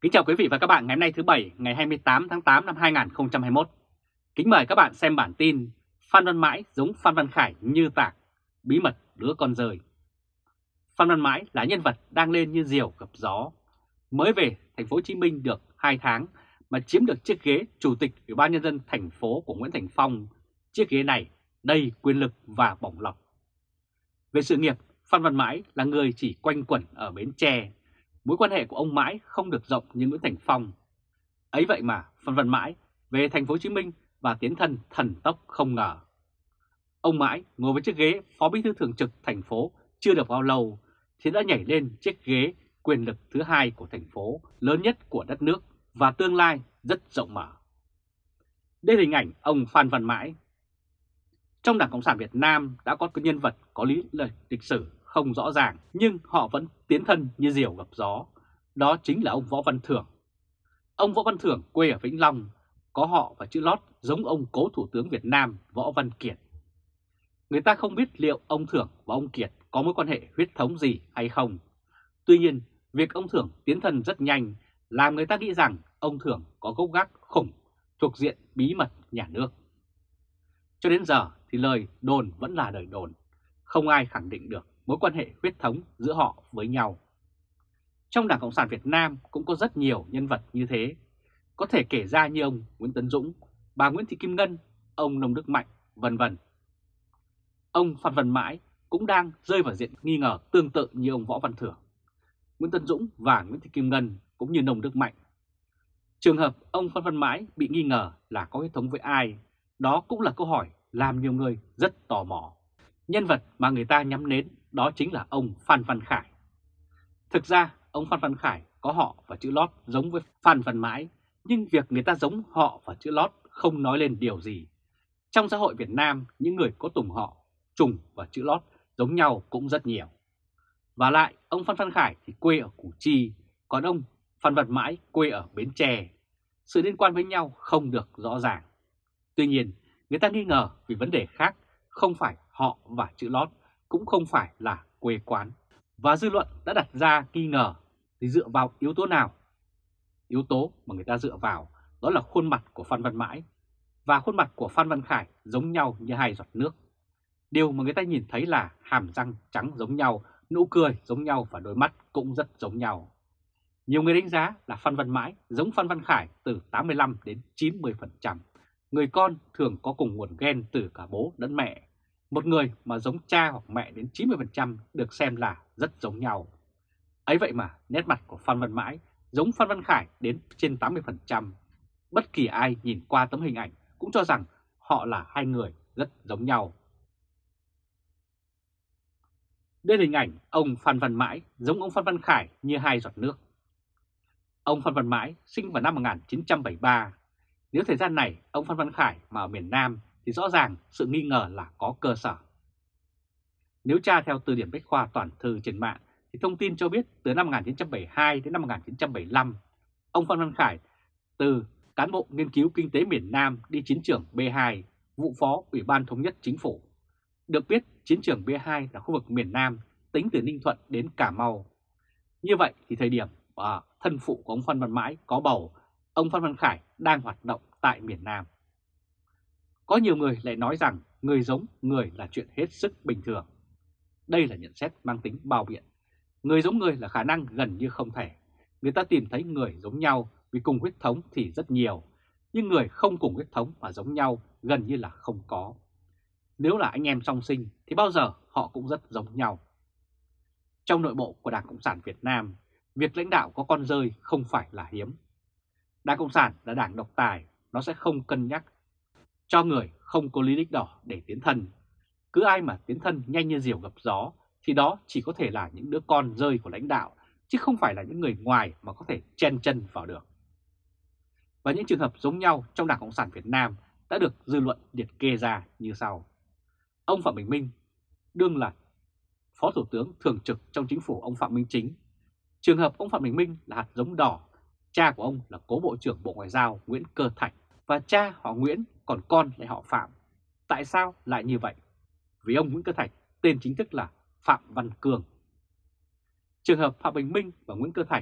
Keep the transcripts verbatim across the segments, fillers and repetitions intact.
Kính chào quý vị và các bạn ngày hôm nay thứ Bảy ngày hai mươi tám tháng tám năm hai nghìn không trăm hai mươi mốt. Kính mời các bạn xem bản tin Phan Văn Mãi giống Phan Văn Khải như tạc, bí mật đứa con rơi. Phan Văn Mãi là nhân vật đang lên như diều gặp gió. Mới về thành phố Hồ Chí Minh được hai tháng mà chiếm được chiếc ghế chủ tịch Ủy ban nhân dân thành phố của Nguyễn Thành Phong. Chiếc ghế này đầy quyền lực và bổng lộc. Về sự nghiệp, Phan Văn Mãi là người chỉ quanh quẩn ở Bến Tre. Mối quan hệ của ông Mãi không được rộng như Nguyễn Thành Phong. Ấy vậy mà Phan Văn Mãi về thành phố Hồ Chí Minh và tiến thân thần tốc không ngờ. Ông Mãi ngồi với chiếc ghế phó bí thư thường trực thành phố chưa được bao lâu thì đã nhảy lên chiếc ghế quyền lực thứ hai của thành phố, lớn nhất của đất nước và tương lai rất rộng mở. Đây là hình ảnh ông Phan Văn Mãi. Trong Đảng Cộng sản Việt Nam đã có nhân vật có lý lịch sử không rõ ràng nhưng họ vẫn tiến thân như diều gặp gió. Đó chính là ông Võ Văn Thưởng. Ông Võ Văn Thưởng quê ở Vĩnh Long, có họ và chữ lót giống ông cố Thủ tướng Việt Nam Võ Văn Kiệt. Người ta không biết liệu ông Thưởng và ông Kiệt có mối quan hệ huyết thống gì hay không. Tuy nhiên, việc ông Thưởng tiến thân rất nhanh làm người ta nghĩ rằng ông Thưởng có gốc gác khủng thuộc diện bí mật nhà nước. Cho đến giờ thì lời đồn vẫn là lời đồn, không ai khẳng định được mối quan hệ huyết thống giữa họ với nhau. Trong Đảng Cộng sản Việt Nam cũng có rất nhiều nhân vật như thế, có thể kể ra như ông Nguyễn Tấn Dũng, bà Nguyễn Thị Kim Ngân, ông Nông Đức Mạnh, vân vân. Ông Phan Văn Mãi cũng đang rơi vào diện nghi ngờ tương tự như ông Võ Văn Thưởng, Nguyễn Tấn Dũng và Nguyễn Thị Kim Ngân cũng như Nông Đức Mạnh. Trường hợp ông Phan Văn Mãi bị nghi ngờ là có huyết thống với ai, đó cũng là câu hỏi làm nhiều người rất tò mò. Nhân vật mà người ta nhắm đến đó chính là ông Phan Văn Khải. Thực ra ông Phan Văn Khải có họ và chữ lót giống với Phan Văn Mãi, nhưng việc người ta giống họ và chữ lót không nói lên điều gì. Trong xã hội Việt Nam, những người có tùng họ, trùng và chữ lót giống nhau cũng rất nhiều. Và lại, ông Phan Văn Khải thì quê ở Củ Chi, còn ông Phan Văn Mãi quê ở Bến Tre. Sự liên quan với nhau không được rõ ràng. Tuy nhiên, người ta nghi ngờ vì vấn đề khác, không phải họ và chữ lót, cũng không phải là quê quán. Và dư luận đã đặt ra nghi ngờ thì dựa vào yếu tố nào? Yếu tố mà người ta dựa vào đó là khuôn mặt của Phan Văn Mãi và khuôn mặt của Phan Văn Khải giống nhau như hai giọt nước. Điều mà người ta nhìn thấy là hàm răng trắng giống nhau, nụ cười giống nhau và đôi mắt cũng rất giống nhau. Nhiều người đánh giá là Phan Văn Mãi giống Phan Văn Khải từ tám mươi lăm đến chín mươi phần trăm. Người con thường có cùng nguồn gen từ cả bố lẫn mẹ. Một người mà giống cha hoặc mẹ đến chín mươi phần trăm được xem là rất giống nhau. Ấy vậy mà nét mặt của Phan Văn Mãi giống Phan Văn Khải đến trên tám mươi phần trăm. Bất kỳ ai nhìn qua tấm hình ảnh cũng cho rằng họ là hai người rất giống nhau. Đây là hình ảnh ông Phan Văn Mãi giống ông Phan Văn Khải như hai giọt nước. Ông Phan Văn Mãi sinh vào năm một nghìn chín trăm bảy mươi ba. Nếu thời gian này ông Phan Văn Khải mà ở miền Nam thì rõ ràng sự nghi ngờ là có cơ sở. Nếu tra theo từ điển bách khoa toàn thư trên mạng thì thông tin cho biết từ năm một nghìn chín trăm bảy mươi hai đến năm một nghìn chín trăm bảy mươi lăm, ông Phan Văn Khải từ cán bộ nghiên cứu kinh tế miền Nam đi chiến trường B hai, vụ phó Ủy ban Thống nhất Chính phủ. Được biết chiến trường B hai là khu vực miền Nam tính từ Ninh Thuận đến Cà Mau. Như vậy thì thời điểm à, thân phụ của ông Phan Văn Mãi có bầu, ông Phan Văn Khải đang hoạt động tại miền Nam. Có nhiều người lại nói rằng người giống người là chuyện hết sức bình thường. Đây là nhận xét mang tính bao biện. Người giống người là khả năng gần như không thể. Người ta tìm thấy người giống nhau vì cùng huyết thống thì rất nhiều, nhưng người không cùng huyết thống mà giống nhau gần như là không có. Nếu là anh em song sinh thì bao giờ họ cũng rất giống nhau. Trong nội bộ của Đảng Cộng sản Việt Nam, việc lãnh đạo có con rơi không phải là hiếm. Đảng Cộng sản là đảng độc tài, nó sẽ không cân nhắc cho người không có lý lịch đỏ để tiến thân. Cứ ai mà tiến thân nhanh như diều gặp gió thì đó chỉ có thể là những đứa con rơi của lãnh đạo, chứ không phải là những người ngoài mà có thể chen chân vào được. Và những trường hợp giống nhau trong Đảng Cộng sản Việt Nam đã được dư luận liệt kê ra như sau. Ông Phạm Bình Minh đương là Phó Thủ tướng Thường trực trong chính phủ ông Phạm Minh Chính. Trường hợp ông Phạm Bình Minh là hạt giống đỏ, cha của ông là cố Bộ trưởng Bộ Ngoại giao Nguyễn Cơ Thạch và cha họ Nguyễn còn con lại họ Phạm. Tại sao lại như vậy? Vì ông Nguyễn Cơ Thạch tên chính thức là Phạm Văn Cương. Trường hợp Phạm Bình Minh và Nguyễn Cơ Thạch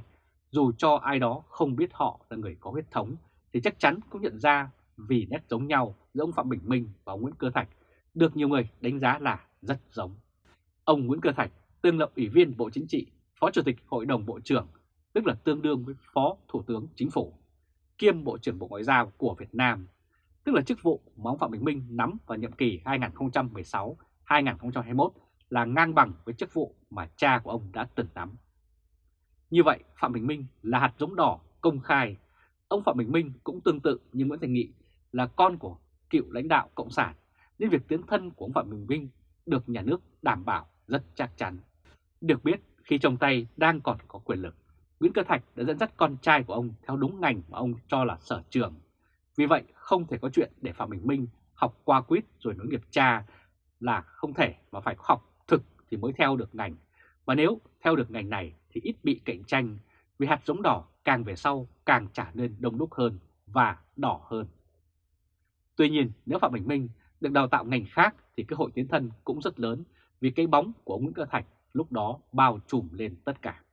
Dù cho ai đó không biết họ là người có huyết thống thì chắc chắn cũng nhận ra, vì nét giống nhau giữa ông Phạm Bình Minh và ông Nguyễn Cơ Thạch được nhiều người đánh giá là rất giống. Ông Nguyễn Cơ Thạch từng là Ủy viên Bộ Chính trị, Phó Chủ tịch Hội đồng Bộ trưởng, tức là tương đương với Phó Thủ tướng Chính phủ, kiêm Bộ trưởng Bộ Ngoại giao của Việt Nam, tức là chức vụ mà ông Phạm Bình Minh nắm vào nhiệm kỳ hai nghìn không trăm mười sáu đến hai nghìn không trăm hai mươi mốt là ngang bằng với chức vụ mà cha của ông đã từng nắm. Như vậy, Phạm Bình Minh là hạt giống đỏ công khai. Ông Phạm Bình Minh cũng tương tự như Nguyễn Thành Nghị là con của cựu lãnh đạo Cộng sản, nên việc tiến thân của ông Phạm Bình Minh được nhà nước đảm bảo rất chắc chắn. Được biết, khi trong tay đang còn có quyền lực, Nguyễn Cơ Thạch đã dẫn dắt con trai của ông theo đúng ngành mà ông cho là sở trường. Vì vậy, không thể có chuyện để Phạm Bình Minh học qua quýt rồi nối nghiệp cha là không thể, mà phải học thực thì mới theo được ngành. Và nếu theo được ngành này thì ít bị cạnh tranh, vì hạt giống đỏ càng về sau càng trở nên đông đúc hơn và đỏ hơn. Tuy nhiên, nếu Phạm Bình Minh được đào tạo ngành khác thì cơ hội tiến thân cũng rất lớn, vì cái bóng của ông Nguyễn Cơ Thạch lúc đó bao trùm lên tất cả.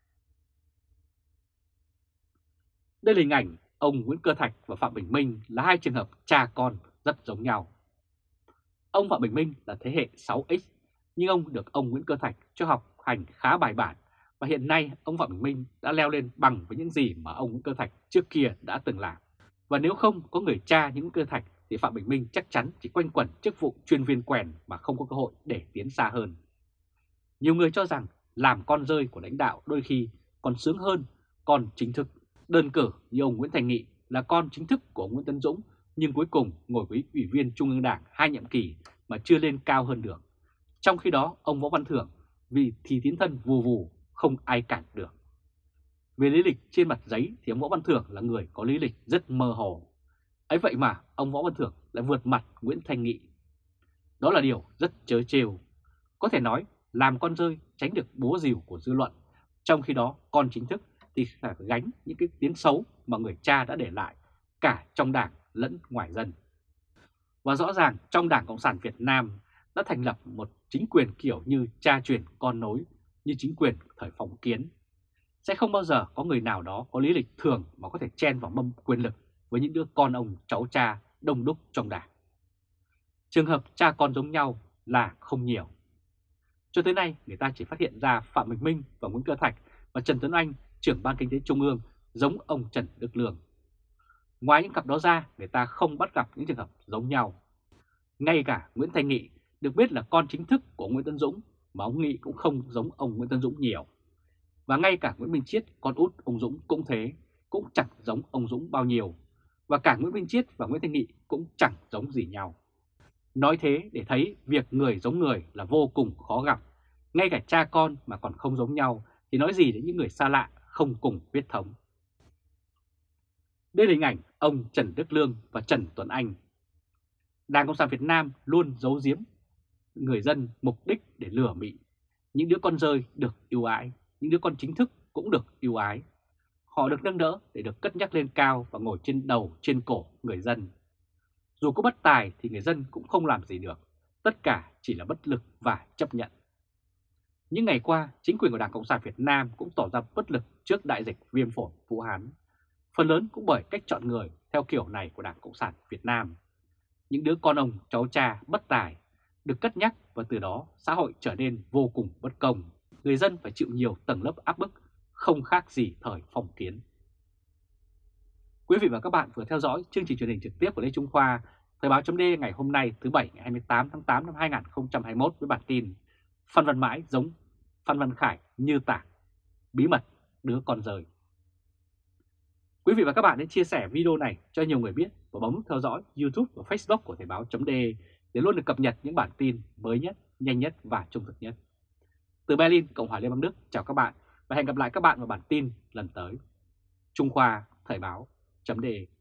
Đây là hình ảnh ông Nguyễn Cơ Thạch và Phạm Bình Minh là hai trường hợp cha con rất giống nhau. Ông Phạm Bình Minh là thế hệ sáu X, nhưng ông được ông Nguyễn Cơ Thạch cho học hành khá bài bản, và hiện nay ông Phạm Bình Minh đã leo lên bằng với những gì mà ông Nguyễn Cơ Thạch trước kia đã từng làm. Và nếu không có người cha như Nguyễn Cơ Thạch thì Phạm Bình Minh chắc chắn chỉ quanh quẩn chức vụ chuyên viên quèn mà không có cơ hội để tiến xa hơn. Nhiều người cho rằng làm con rơi của lãnh đạo đôi khi còn sướng hơn con chính thức. Đơn cử như ông Nguyễn Thành Nghị là con chính thức của ông Nguyễn Tấn Dũng, nhưng cuối cùng ngồi với Ủy viên Trung ương Đảng hai nhiệm kỳ mà chưa lên cao hơn được. Trong khi đó, ông Võ Văn Thưởng vì thì tiến thân vù vù, không ai cản được. Về lý lịch trên mặt giấy thì ông Võ Văn Thưởng là người có lý lịch rất mơ hồ. Ấy vậy mà ông Võ Văn Thưởng lại vượt mặt Nguyễn Thành Nghị. Đó là điều rất trớ trêu. Có thể nói làm con rơi tránh được búa rìu của dư luận, trong khi đó con chính thức thì phải gánh những cái tiếng xấu mà người cha đã để lại cả trong đảng lẫn ngoài dân. Và rõ ràng trong Đảng Cộng sản Việt Nam đã thành lập một chính quyền kiểu như cha truyền con nối, như chính quyền thời phong kiến. Sẽ không bao giờ có người nào đó có lý lịch thường mà có thể chen vào mâm quyền lực với những đứa con ông cháu cha đông đúc trong đảng. Trường hợp cha con giống nhau là không nhiều. Cho tới nay, người ta chỉ phát hiện ra Phạm Bình Minh và Nguyễn Cơ Thạch và Trần Tuấn Anh, trưởng Ban Kinh tế Trung ương, giống ông Trần Đức Lương. Ngoài những cặp đó ra, người ta không bắt gặp những trường hợp giống nhau. Ngay cả Nguyễn Thành Nghị được biết là con chính thức của Nguyễn Tấn Dũng, mà ông Nghị cũng không giống ông Nguyễn Tấn Dũng nhiều. Và ngay cả Nguyễn Minh Chiết, con út ông Dũng cũng thế, cũng chẳng giống ông Dũng bao nhiêu. Và cả Nguyễn Minh Chiết và Nguyễn Thành Nghị cũng chẳng giống gì nhau. Nói thế để thấy việc người giống người là vô cùng khó gặp. Ngay cả cha con mà còn không giống nhau thì nói gì đến những người xa lạ không cùng huyết thống. Đây là hình ảnh ông Trần Đức Lương và Trần Tuấn Anh. Đảng Cộng sản Việt Nam luôn giấu giếm người dân mục đích để lừa bịp. Những đứa con rơi được ưu ái, những đứa con chính thức cũng được ưu ái. Họ được nâng đỡ để được cất nhắc lên cao và ngồi trên đầu, trên cổ người dân. Dù có bất tài thì người dân cũng không làm gì được, tất cả chỉ là bất lực và chấp nhận. Những ngày qua, chính quyền của Đảng Cộng sản Việt Nam cũng tỏ ra bất lực trước đại dịch viêm phổi Vũ Hán. Phần lớn cũng bởi cách chọn người theo kiểu này của Đảng Cộng sản Việt Nam. Những đứa con ông cháu cha bất tài được cất nhắc, và từ đó xã hội trở nên vô cùng bất công. Người dân phải chịu nhiều tầng lớp áp bức, không khác gì thời phong kiến. Quý vị và các bạn vừa theo dõi chương trình truyền hình trực tiếp của Lê Trung Khoa, Thời báo chấm D ngày hôm nay thứ Bảy ngày hai mươi tám tháng tám năm hai nghìn không trăm hai mươi mốt với bản tin Phan Văn Mãi giống Phan Văn Khải như tạc, bí mật đứa con rơi. Quý vị và các bạn hãy chia sẻ video này cho nhiều người biết và bấm theo dõi YouTube và Facebook của Thời báo chấm D để luôn được cập nhật những bản tin mới nhất, nhanh nhất và trung thực nhất. Từ Berlin, Cộng hòa Liên bang Đức, chào các bạn và hẹn gặp lại các bạn vào bản tin lần tới. Trung Khoa, Thời báo chấm D.